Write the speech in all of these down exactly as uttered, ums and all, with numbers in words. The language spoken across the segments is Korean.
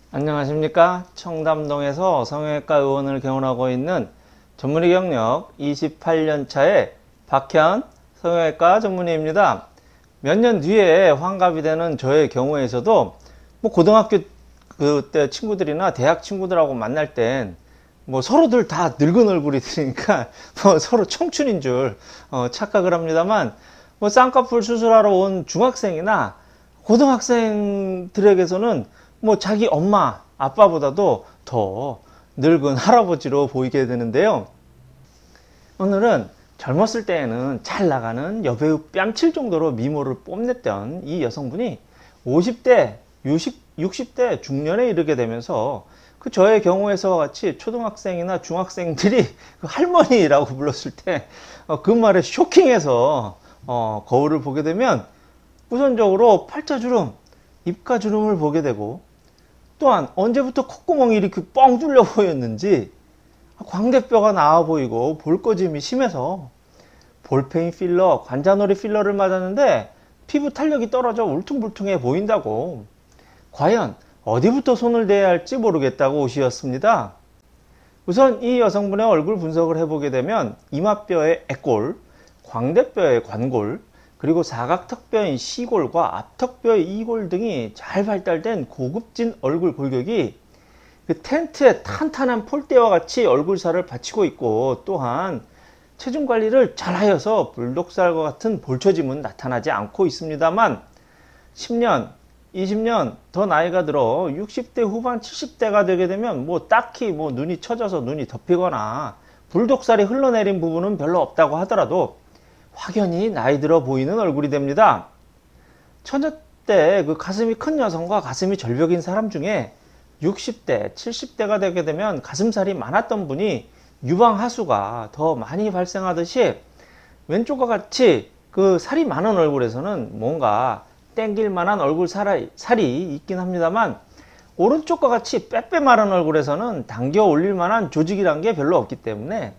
안녕하십니까. 청담동에서 성형외과 의원을 개원하고 있는 전문의 경력 이십팔 년 차의 박현 성형외과 전문의입니다. 몇 년 뒤에 환갑이 되는 저의 경우에서도 뭐 고등학교 그때 친구들이나 대학 친구들하고 만날 땐 뭐 서로들 다 늙은 얼굴이 되니까 뭐 서로 청춘인 줄 어 착각을 합니다만, 뭐 쌍꺼풀 수술하러 온 중학생이나 고등학생들에게서는 뭐 자기 엄마 아빠보다도 더 늙은 할아버지로 보이게 되는데요. 오늘은 젊었을 때에는 잘 나가는 여배우 뺨칠 정도로 미모를 뽐냈던 이 여성분이 오십 대, 육십 대 중년에 이르게 되면서 그 저의 경우에서와 같이 초등학생이나 중학생들이 그 할머니라고 불렀을 때 그 말에 쇼킹해서 어 거울을 보게 되면 우선적으로 팔자주름, 입가주름을 보게 되고, 또한 언제부터 콧구멍이 이렇게 뻥 뚫려 보였는지 광대뼈가 나와 보이고 볼거짐이 심해서 볼페인 필러, 관자놀이 필러를 맞았는데 피부 탄력이 떨어져 울퉁불퉁해 보인다고, 과연 어디부터 손을 대야 할지 모르겠다고 오시었습니다. 우선 이 여성분의 얼굴 분석을 해보게 되면 이마뼈의 애골, 광대뼈의 관골, 그리고 사각턱뼈인 시골과 앞턱뼈의 이골 등이 잘 발달된 고급진 얼굴 골격이 그 텐트의 탄탄한 폴대와 같이 얼굴살을 받치고 있고, 또한 체중 관리를 잘 하여서 불독살과 같은 볼처짐은 나타나지 않고 있습니다만, 십 년, 이십 년 더 나이가 들어 육십 대 후반 칠십 대가 되게 되면 뭐 딱히 뭐 눈이 처져서 눈이 덮이거나 불독살이 흘러내린 부분은 별로 없다고 하더라도 확연히 나이 들어 보이는 얼굴이 됩니다. 처녀 때 그 가슴이 큰 여성과 가슴이 절벽인 사람 중에 육십 대, 칠십 대가 되게 되면 가슴살이 많았던 분이 유방하수가 더 많이 발생하듯이, 왼쪽과 같이 그 살이 많은 얼굴에서는 뭔가 땡길 만한 얼굴 살이, 살이 있긴 합니다만, 오른쪽과 같이 빼빼 마른 얼굴에서는 당겨 올릴 만한 조직이란 게 별로 없기 때문에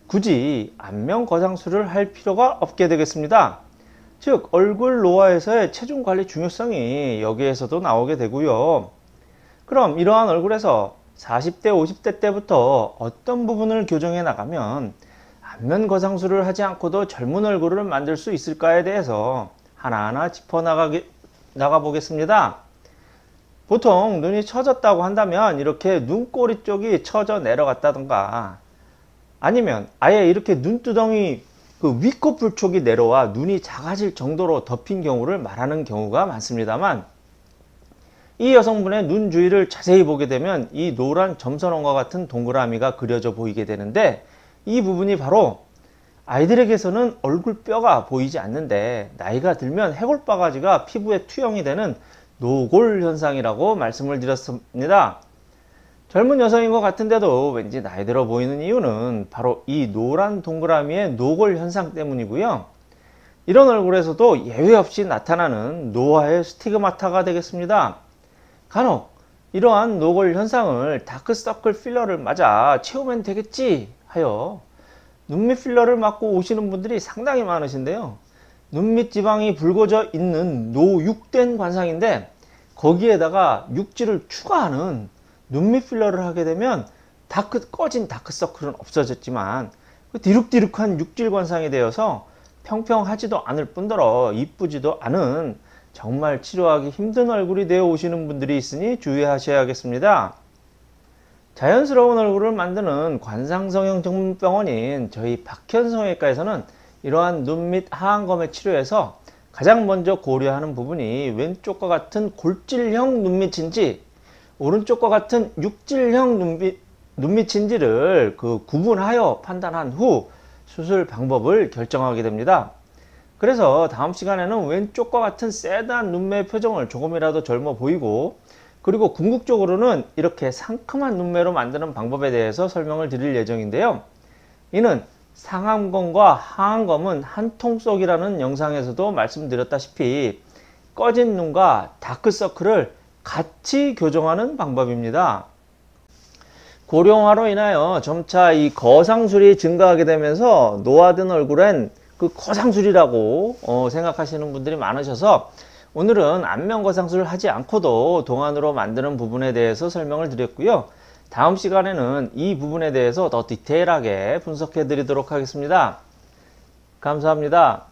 굳이 안면 거상술을 할 필요가 없게 되겠습니다. 즉 얼굴 노화에서의 체중 관리 중요성이 여기에서도 나오게 되고요. 그럼 이러한 얼굴에서 사십 대, 오십 대 때부터 어떤 부분을 교정해 나가면 안면 거상술을 하지 않고도 젊은 얼굴을 만들 수 있을까에 대해서 하나하나 짚어 나가게, 나가보겠습니다. 보통 눈이 처졌다고 한다면 이렇게 눈꼬리 쪽이 처져 내려갔다던가, 아니면 아예 이렇게 눈두덩이 그 위코풀 쪽이 내려와 눈이 작아질 정도로 덮인 경우를 말하는 경우가 많습니다만, 이 여성분의 눈 주위를 자세히 보게 되면 이 노란 점선원과 같은 동그라미가 그려져 보이게 되는데, 이 부분이 바로 아이들에게서는 얼굴뼈가 보이지 않는데 나이가 들면 해골바가지가 피부에 투영이 되는 노골 현상이라고 말씀을 드렸습니다. 젊은 여성인 것 같은데도 왠지 나이 들어 보이는 이유는 바로 이 노란 동그라미의 노골 현상 때문이고요. 이런 얼굴에서도 예외 없이 나타나는 노화의 스티그마타가 되겠습니다. 간혹 이러한 노골 현상을 다크서클 필러를 맞아 채우면 되겠지 하여 눈밑 필러를 맞고 오시는 분들이 상당히 많으신데요. 눈밑 지방이 붉어져 있는 노육된 관상인데 거기에다가 육질을 추가하는 눈밑 필러를 하게 되면 다크, 꺼진 다크서클은 없어졌지만 그 디룩디룩한 육질 관상이 되어서 평평하지도 않을 뿐더러 이쁘지도 않은 정말 치료하기 힘든 얼굴이 되어 오시는 분들이 있으니 주의하셔야겠습니다. 자연스러운 얼굴을 만드는 관상성형 전문병원인 저희 박현 성형외과에서는 이러한 눈밑 하안검의 치료에서 가장 먼저 고려하는 부분이 왼쪽과 같은 골질형 눈밑인지 오른쪽과 같은 육질형 눈밑, 눈밑인지를 그 구분하여 판단한 후 수술 방법을 결정하게 됩니다. 그래서 다음 시간에는 왼쪽과 같은 세단 눈매 표정을 조금이라도 젊어 보이고, 그리고 궁극적으로는 이렇게 상큼한 눈매로 만드는 방법에 대해서 설명을 드릴 예정인데요. 이는 상안검과 하안검은 한 통 쏙이라는 영상에서도 말씀드렸다시피 꺼진 눈과 다크서클을 같이 교정하는 방법입니다. 고령화로 인하여 점차 이 거상술이 증가하게 되면서 노화된 얼굴엔 그 거상술이라고 어 생각하시는 분들이 많으셔서 오늘은 안면거상술을 하지 않고도 동안으로 만드는 부분에 대해서 설명을 드렸고요. 다음 시간에는 이 부분에 대해서 더 디테일하게 분석해 드리도록 하겠습니다. 감사합니다.